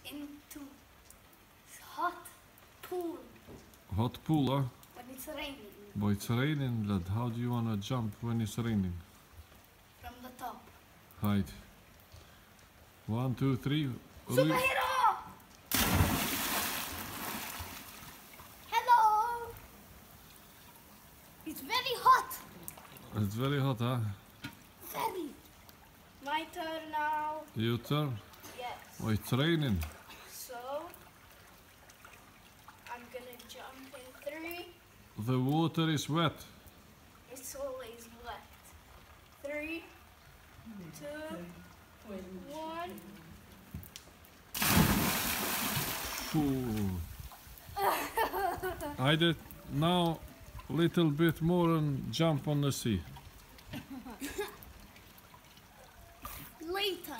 into hot pool. Hot pool, huh? When it's raining. But it's raining, lad. How do you wanna jump when it's raining? From the top. Right. 1, 2, 3. Superhero! Hello! It's very hot. It's very hot, huh? Very. My turn now. Your turn? Yes. Oh, it's raining. So, I'm gonna jump in 3. The water is wet. It's always wet. 3, 2, 1. Ooh. I did now little bit more and jump on the sea. Later.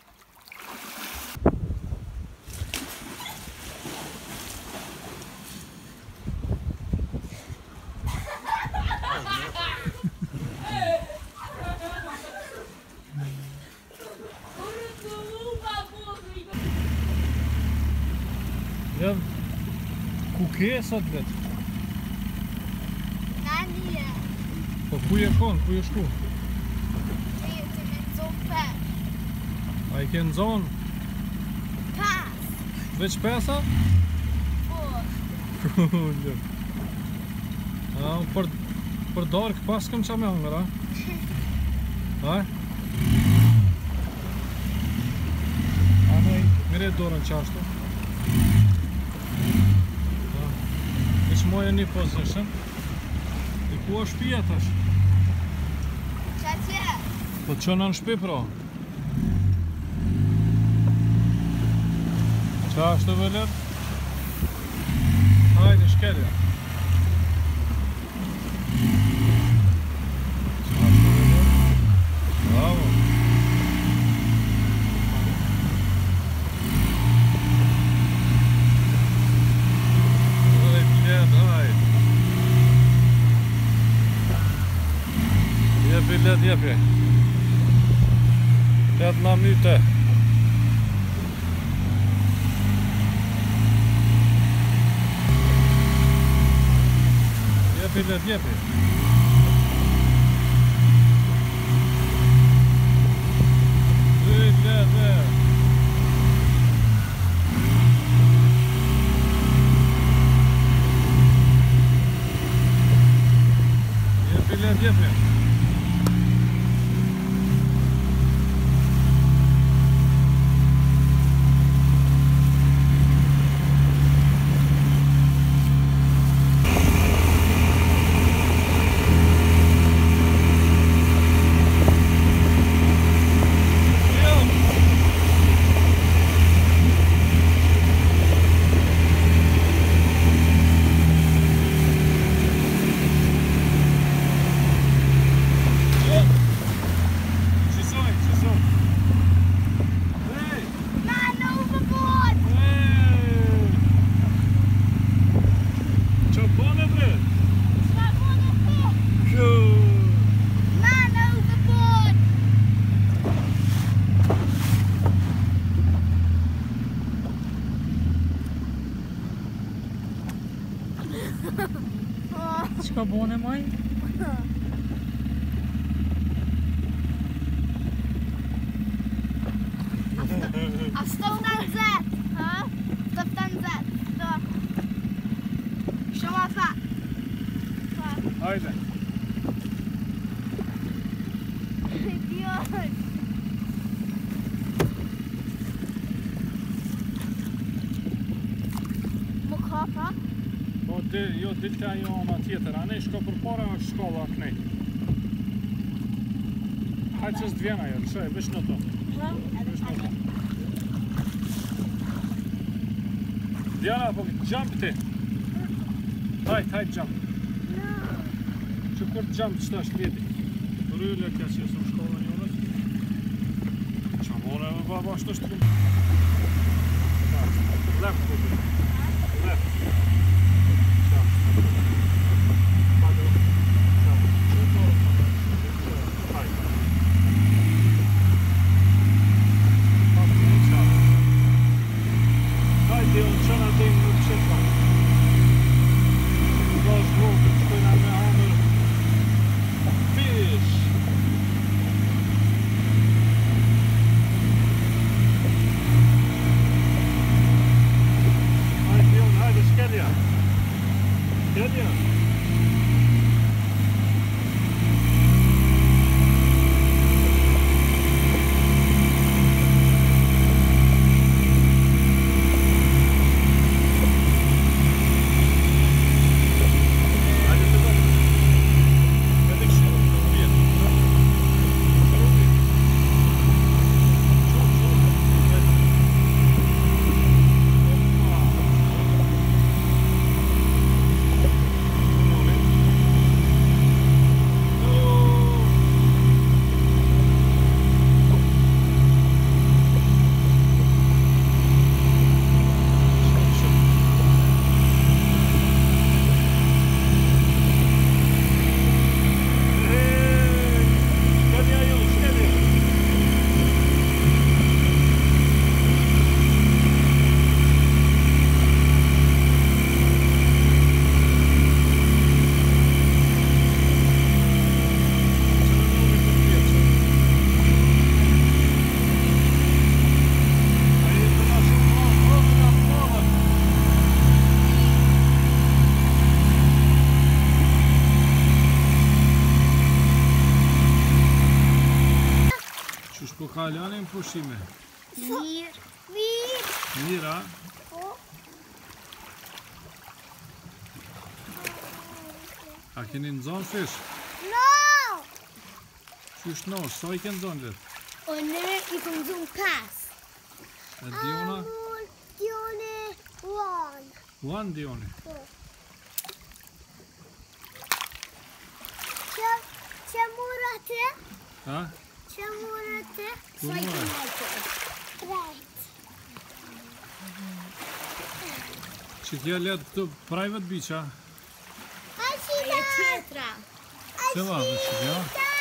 Ja, ku ke sot vet? Nani je? Po ku je kon, ku je shku? Vidite me zope. A I ke në zonë? Pas. Veç pesa? Po. Kullë. Për darkë pas këm qa me hangër, a? A? Anoj, mire dorën qashtu. Ish moje një position. I ku është shpia tash? Qa tje? Po të qënë në shpi pra? Qa është të veler? Hajde, shkelja. Qa është të veler? Bravo. Jepi. Let na myte. Jepi. Jepi, jepi. Qka bone maj? A stop ten zet, ha? Stop ten zet, stop. Shumë fa. Hajde. Idiot. Më kapa? Po, jo, dilka jo ama tjetër, anej shko për para është shkolla kënej. Hajtë që s'dvjena jo, qëj, vish në to. Vish në to. Diana, po jump ti. Hajtë, jump. Që kur jump qëta është vjeti. Rylle kja që jesë në shkolla njërët. Qa more me baba është është këmë. Left, po. Left. Italianen pushime. Mir. Mira. A keni në zonë fish? No! Qysh no, sa I kënë zonë vetë? O ne I kom zonë 5. E Diona? Dione 1. One Dioni. Që mura të? Ha? Që mura të? Ku mura? Right. Që kja letë të private beach, ha? Ashina! Tjetra. Që va, dhe që kja?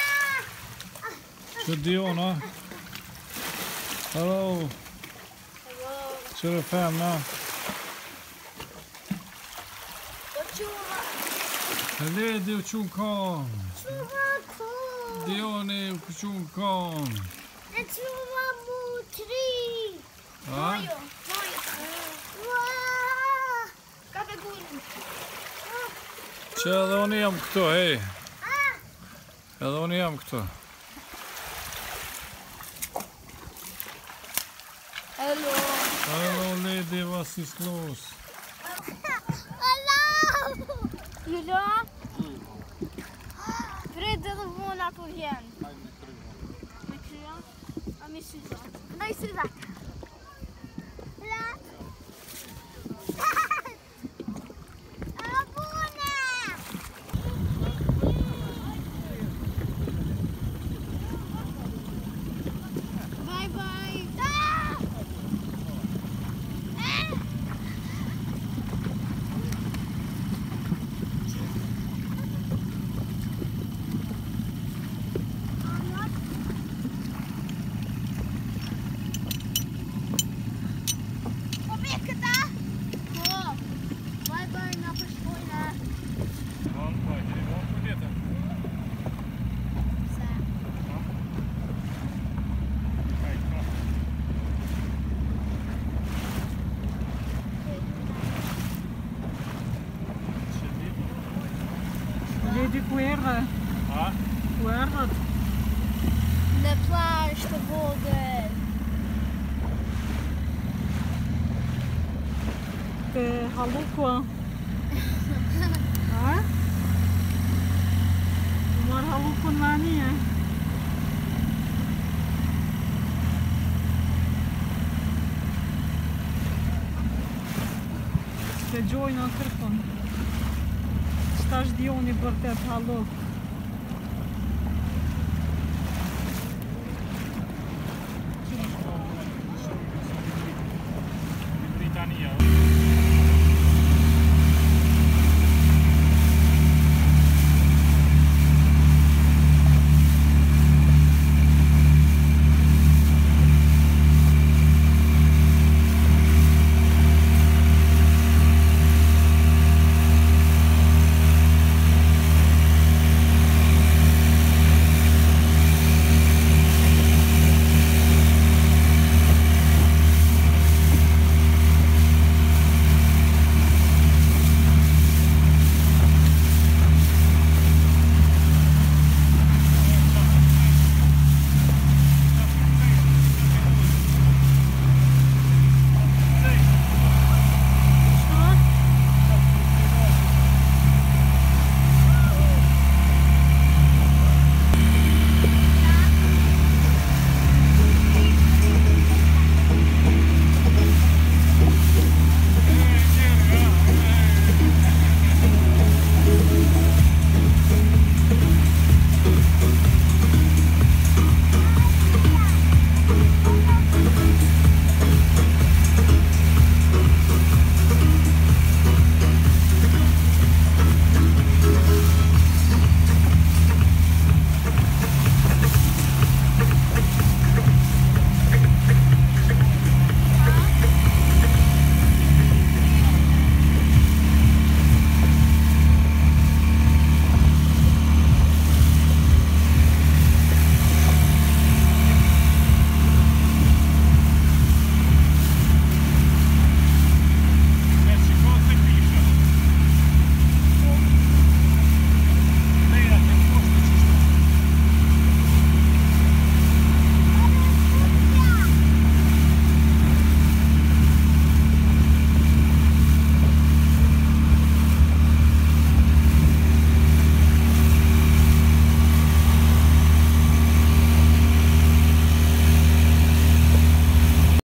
Që Diona? Hello. Që rë femna? Hele, di u qunë kom. Quva kom. Dioni u qunë kom. E quva mu 3. Ha? Kafe gullin. Që edhe unë jam këtu, hej. Edhe unë jam këtu. Hello. Hello, lady Vasislus. Hello. Julo? Prit edhe vona po vjen. Me krya? A mi syzat? Ndaj syzat. Bye bye. Lady ku erdhe? Ha? Ku erdhët? Në plazh të vogël. Te Hallukua. Ha? Marr Hallukun me anije. Te gjojnë në kërkën. Qëta është Dioni vërtet Halluk?